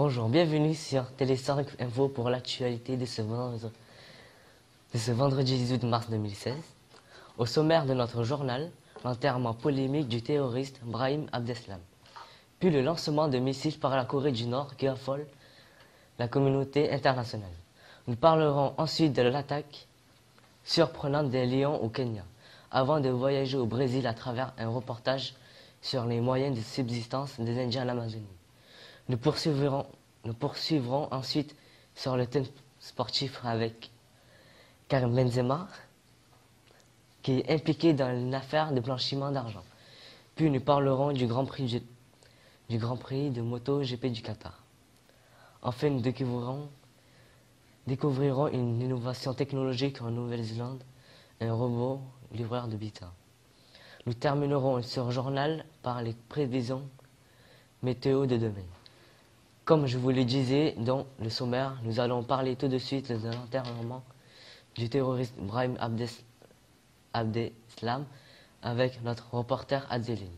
Bonjour, bienvenue sur Télé 5 Info pour l'actualité de ce vendredi 18 mars 2016. Au sommaire de notre journal, l'enterrement polémique du terroriste Brahim Abdeslam, puis le lancement de missiles par la Corée du Nord qui affole la communauté internationale. Nous parlerons ensuite de l'attaque surprenante des lions au Kenya, avant de voyager au Brésil à travers un reportage sur les moyens de subsistance des Indiens en Amazonie. Nous poursuivrons ensuite sur le thème sportif avec Karim Benzema, qui est impliqué dans une affaire de blanchiment d'argent. Puis nous parlerons du Grand Prix de MotoGP du Qatar. Enfin, nous découvrirons une innovation technologique en Nouvelle-Zélande, un robot livreur de pizza. Nous terminerons ce journal par les prévisions météo de demain. Comme je vous le disais dans le sommaire, nous allons parler tout de suite de l'enterrement du terroriste Brahim Abdeslam avec notre reporter Adzeline.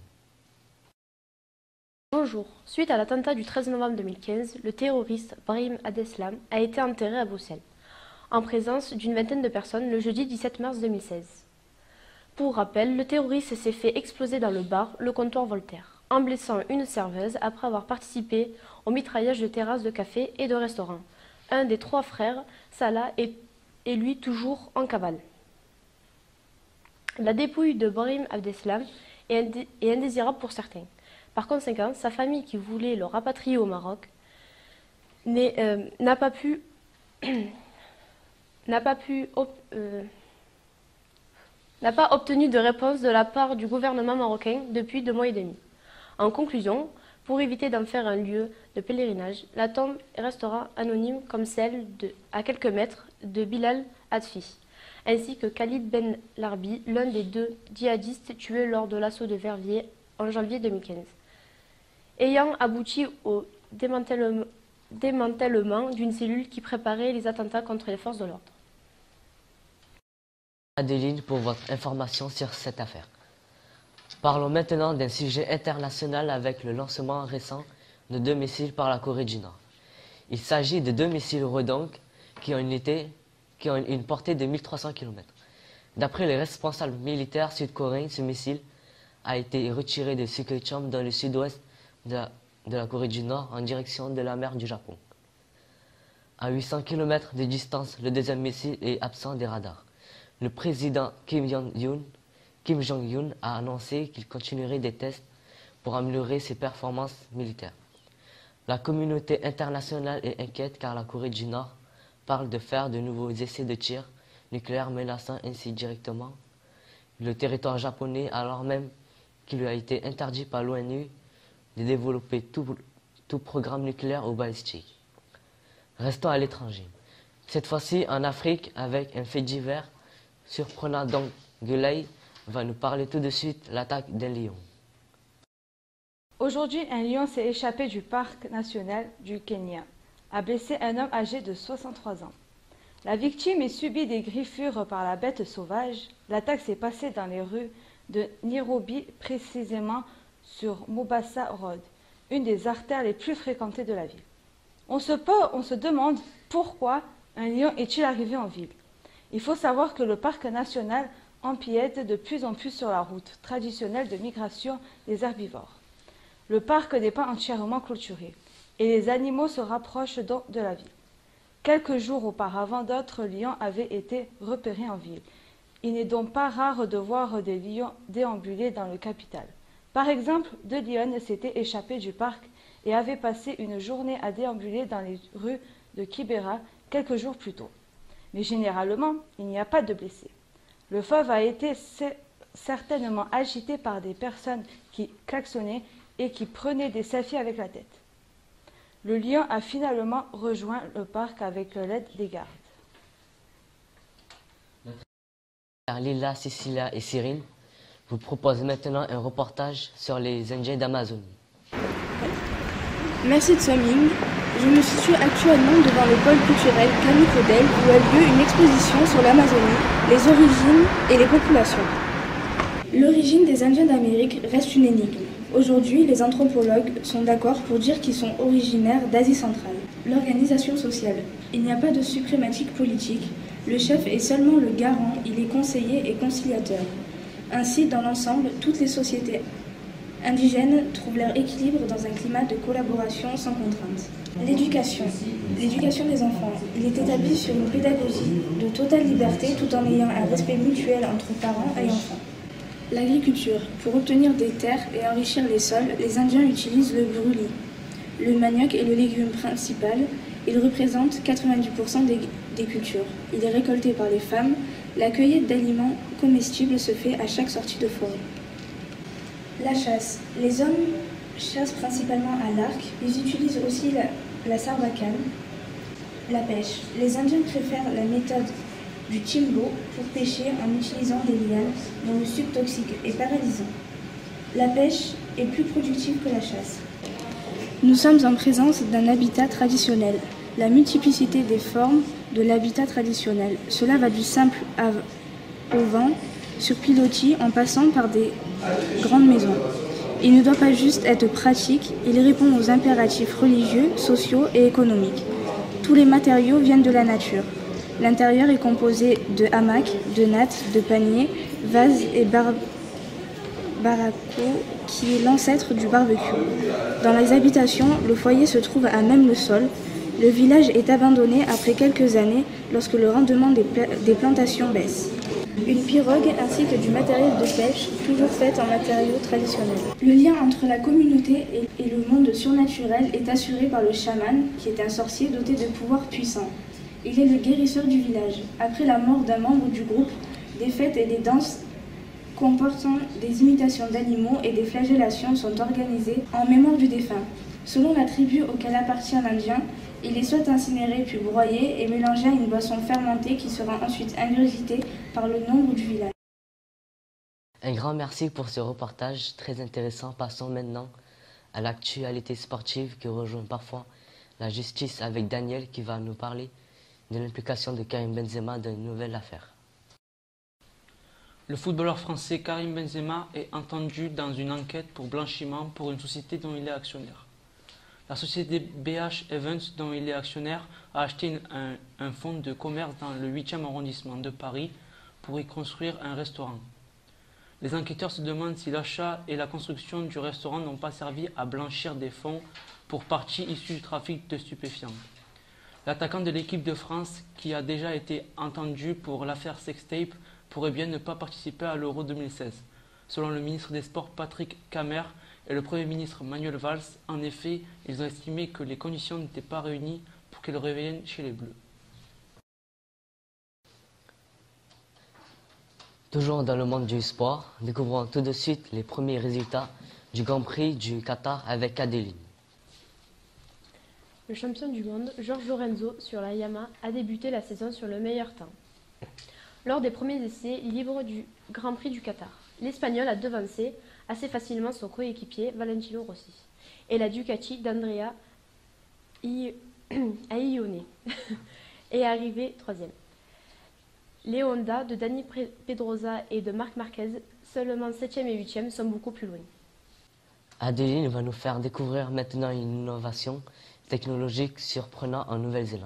Bonjour. Suite à l'attentat du 13 novembre 2015, le terroriste Brahim Abdeslam a été enterré à Bruxelles, en présence d'une vingtaine de personnes le jeudi 17 mars 2016. Pour rappel, le terroriste s'est fait exploser dans le bar Le Comptoir Voltaire, en blessant une serveuse après avoir participé au mitraillage de terrasses de café et de restaurants. Un des trois frères, Salah, est lui toujours en cavale. La dépouille de Brahim Abdeslam est indésirable pour certains. Par conséquent, sa famille qui voulait le rapatrier au Maroc n'a pas obtenu de réponse de la part du gouvernement marocain depuis 2 mois et demi. En conclusion, pour éviter d'en faire un lieu de pèlerinage, la tombe restera anonyme comme celle à quelques mètres de Bilal Hadfi, ainsi que Khalid Ben Larbi, l'un des 2 djihadistes tués lors de l'assaut de Verviers en janvier 2015, ayant abouti au démantèlement d'une cellule qui préparait les attentats contre les forces de l'ordre. Adeline pour votre information sur cette affaire. Parlons maintenant d'un sujet international avec le lancement récent de 2 missiles par la Corée du Nord. Il s'agit de 2 missiles Rodong qui ont une portée de 1300 km. D'après les responsables militaires sud-coréens, ce missile a été retiré de Sukhoi-chom dans le sud-ouest de la Corée du Nord en direction de la mer du Japon. À 800 km de distance, le deuxième missile est absent des radars. Le président Kim Jong-un a annoncé qu'il continuerait des tests pour améliorer ses performances militaires. La communauté internationale est inquiète car la Corée du Nord parle de faire de nouveaux essais de tirs nucléaires menaçant ainsi directement le territoire japonais alors même qu'il lui a été interdit par l'ONU de développer tout programme nucléaire ou balistique. Restons à l'étranger. Cette fois-ci en Afrique avec un fait divers surprenant. Donc Gulay va nous parler tout de suite de l'attaque d'un lion. Aujourd'hui, un lion s'est échappé du parc national du Kenya, a blessé un homme âgé de 63 ans. La victime ait subi des griffures par la bête sauvage. L'attaque s'est passée dans les rues de Nairobi, précisément sur Mombasa Road, une des artères les plus fréquentées de la ville. On se demande pourquoi un lion est-il arrivé en ville. Il faut savoir que le parc national empiète de plus en plus sur la route traditionnelle de migration des herbivores. Le parc n'est pas entièrement clôturé et les animaux se rapprochent donc de la ville. Quelques jours auparavant, d'autres lions avaient été repérés en ville. Il n'est donc pas rare de voir des lions déambuler dans le capital. Par exemple, 2 lionnes s'étaient échappées du parc et avaient passé une journée à déambuler dans les rues de Kibera quelques jours plus tôt. Mais généralement, il n'y a pas de blessés. Le fauve a été certainement agité par des personnes qui klaxonnaient et qui prenaient des selfies avec la tête. Le lion a finalement rejoint le parc avec l'aide des gardes. Lila, Cecilia et Cyril vous proposent maintenant un reportage sur les Indiens d'Amazonie. Merci Tsoming. Je me situe actuellement devant le pôle culturel Camille Claudel où a lieu une exposition sur l'Amazonie, les origines et les populations. L'origine des Indiens d'Amérique reste une énigme. Aujourd'hui, les anthropologues sont d'accord pour dire qu'ils sont originaires d'Asie centrale. L'organisation sociale. Il n'y a pas de suprématique politique. Le chef est seulement le garant, il est conseiller et conciliateur. Ainsi, dans l'ensemble, toutes les sociétés indigènes trouvent leur équilibre dans un climat de collaboration sans contrainte. L'éducation. L'éducation des enfants. Il est établi sur une pédagogie de totale liberté tout en ayant un respect mutuel entre parents et enfants. L'agriculture. Pour obtenir des terres et enrichir les sols, les Indiens utilisent le brûlis. Le manioc est le légume principal. Il représente 90% des cultures. Il est récolté par les femmes. La cueillette d'aliments comestibles se fait à chaque sortie de forêt. La chasse. Les hommes chassent principalement à l'arc. Ils utilisent aussi la sarbacane. La pêche. Les Indiens préfèrent la méthode du timbo pour pêcher en utilisant des lianes dont le sucre toxique est paralysant. La pêche est plus productive que la chasse. Nous sommes en présence d'un habitat traditionnel. La multiplicité des formes de l'habitat traditionnel. Cela va du simple au vent, sur pilotis, en passant par des grandes maisons. Il ne doit pas juste être pratique, il répond aux impératifs religieux, sociaux et économiques. Tous les matériaux viennent de la nature. L'intérieur est composé de hamacs, de nattes, de paniers, vases et baraco, qui est l'ancêtre du barbecue. Dans les habitations, le foyer se trouve à même le sol. Le village est abandonné après quelques années lorsque le rendement des plantations baisse. Une pirogue ainsi que du matériel de pêche, toujours fait en matériaux traditionnels. Le lien entre la communauté et le monde surnaturel est assuré par le chaman, qui est un sorcier doté de pouvoirs puissants. Il est le guérisseur du village. Après la mort d'un membre du groupe, des fêtes et des danses comportant des imitations d'animaux et des flagellations sont organisées en mémoire du défunt. Selon la tribu auquel appartient l'Indien, il est soit incinéré puis broyé et mélangé à une boisson fermentée qui sera ensuite ingurgitée par le nombre du village. Un grand merci pour ce reportage très intéressant. Passons maintenant à l'actualité sportive qui rejoint parfois la justice avec Daniel qui va nous parler de l'implication de Karim Benzema dans une nouvelle affaire. Le footballeur français Karim Benzema est entendu dans une enquête pour blanchiment pour une société dont il est actionnaire. La société BH Events, dont il est actionnaire, a acheté un fonds de commerce dans le 8e arrondissement de Paris pour y construire un restaurant. Les enquêteurs se demandent si l'achat et la construction du restaurant n'ont pas servi à blanchir des fonds pour partie issus du trafic de stupéfiants. L'attaquant de l'équipe de France, qui a déjà été entendu pour l'affaire Sextape, pourrait bien ne pas participer à l'Euro 2016. Selon le ministre des Sports Patrick Kammer et le Premier ministre Manuel Valls, en effet, ils ont estimé que les conditions n'étaient pas réunies pour qu'elle revienne chez les Bleus. Toujours dans le monde du sport, découvrons tout de suite les premiers résultats du Grand Prix du Qatar avec Adeline. Le champion du monde, Jorge Lorenzo, sur la Yamaha, a débuté la saison sur le meilleur temps. Lors des premiers essais libres du Grand Prix du Qatar, l'Espagnol a devancé assez facilement son coéquipier Valentino Rossi et la Ducati d'Andrea Iannone est arrivé troisième. Les Honda de Dani Pedrosa et de Marc Marquez, seulement 7e et 8e, sont beaucoup plus loin. Adeline va nous faire découvrir maintenant une innovation technologique surprenante en Nouvelle-Zélande.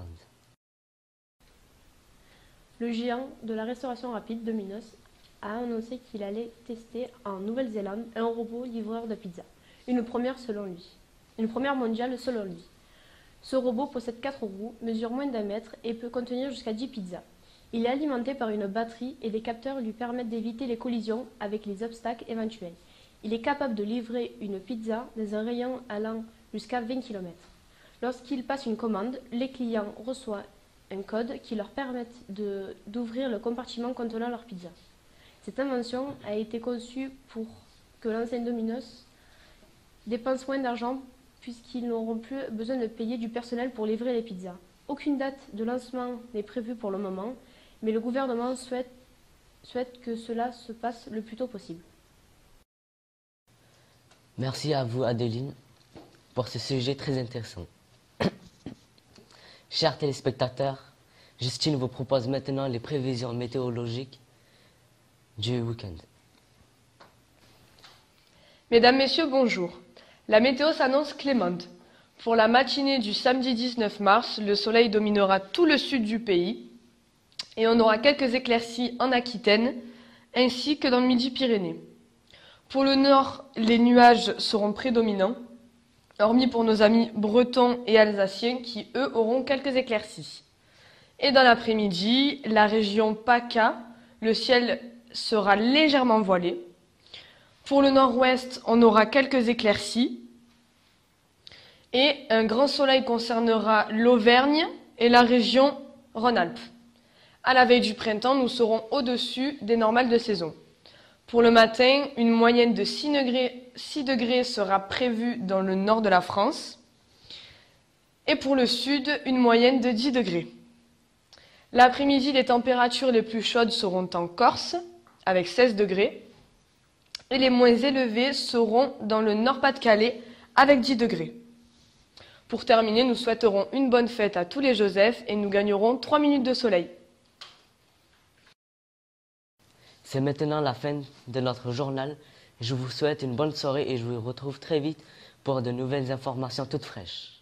Le géant de la restauration rapide Domino's a annoncé qu'il allait tester en Nouvelle-Zélande un robot livreur de pizza. Une première mondiale selon lui. Ce robot possède 4 roues, mesure moins d'1 mètre et peut contenir jusqu'à 10 pizzas. Il est alimenté par une batterie et des capteurs lui permettent d'éviter les collisions avec les obstacles éventuels. Il est capable de livrer une pizza dans un rayon allant jusqu'à 20 km. Lorsqu'il passe une commande, les clients reçoivent un code qui leur permet d'ouvrir le compartiment contenant leur pizza. Cette invention a été conçue pour que l'enseigne Domino's dépense moins d'argent puisqu'ils n'auront plus besoin de payer du personnel pour livrer les pizzas. Aucune date de lancement n'est prévue pour le moment, mais le gouvernement souhaite que cela se passe le plus tôt possible. Merci à vous Adeline pour ce sujet très intéressant. Chers téléspectateurs, Justine vous propose maintenant les prévisions météorologiques du week-end. Mesdames, Messieurs, bonjour. La météo s'annonce clémente. Pour la matinée du samedi 19 mars, le soleil dominera tout le sud du pays et on aura quelques éclaircies en Aquitaine ainsi que dans le Midi-Pyrénées. Pour le nord, les nuages seront prédominants, hormis pour nos amis bretons et alsaciens qui, eux, auront quelques éclaircies. Et dans l'après-midi, la région PACA, le ciel sera légèrement voilé. Pour le nord-ouest, on aura quelques éclaircies. Et un grand soleil concernera l'Auvergne et la région Rhône-Alpes. À la veille du printemps, nous serons au-dessus des normales de saison. Pour le matin, une moyenne de 6 degrés sera prévue dans le nord de la France. Et pour le sud, une moyenne de 10 degrés. L'après-midi, les températures les plus chaudes seront en Corse, avec 16 degrés. Et les moins élevées seront dans le Nord-Pas-de-Calais, avec 10 degrés. Pour terminer, nous souhaiterons une bonne fête à tous les Joseph et nous gagnerons 3 minutes de soleil. C'est maintenant la fin de notre journal. Je vous souhaite une bonne soirée et je vous retrouve très vite pour de nouvelles informations toutes fraîches.